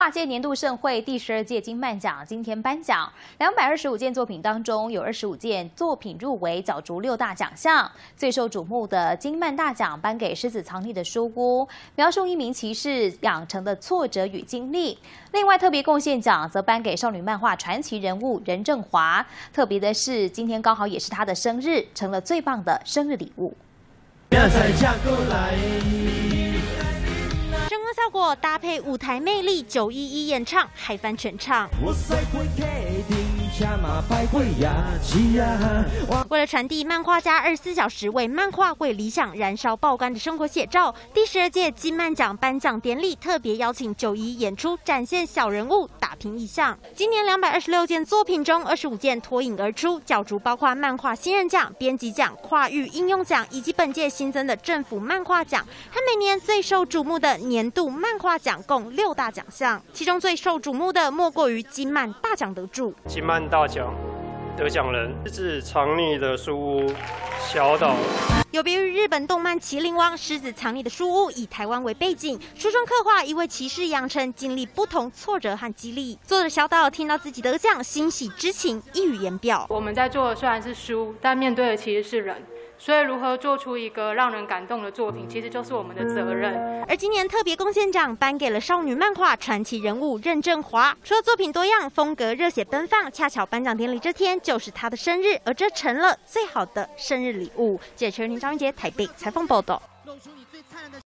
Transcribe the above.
跨界年度盛会第12届金漫奖今天颁奖，225件作品当中有25件作品入围角逐6大奖项。最受瞩目的金漫大奖颁给《狮子藏匿的书屋》，描述一名骑士养成的挫折与经历。另外，特别贡献奖则颁给少女漫画传奇人物任正华。特别的是，今天刚好也是她的生日，成了最棒的生日礼物。 声光效果搭配舞台魅力，911演唱嗨翻全场。为了传递漫画家24小时为漫画、为理想燃烧爆肝的生活写照，第12届金漫奖颁奖典礼特别邀请911演出，展现小人物打拼意象。今年226件作品中，25件脱颖而出，角逐包括漫画新人奖、编辑奖、跨域应用奖，以及本届新增的政府漫画奖，和每年最受瞩目的年度漫画奖共6大奖项，其中最受瞩目的莫过于金漫大奖得主。 金漫大奖得奖人狮子藏匿的书屋小岛。 有别于日本动漫《麒麟王》，狮子藏匿的书屋以台湾为背景，书中刻画一位骑士养成经历不同挫折和激励。作者小岛听到自己得奖，欣喜之情溢于言表。 我们在做的虽然是书，但面对的其实是人。 所以，如何做出一个让人感动的作品，其实就是我们的责任。 而今年特别贡献奖颁给了少女漫画传奇人物任正华。除了作品多样、风格热血奔放，恰巧颁奖典礼这天就是他的生日，而这成了最好的生日礼物。记者陈云张云杰台北采访报道。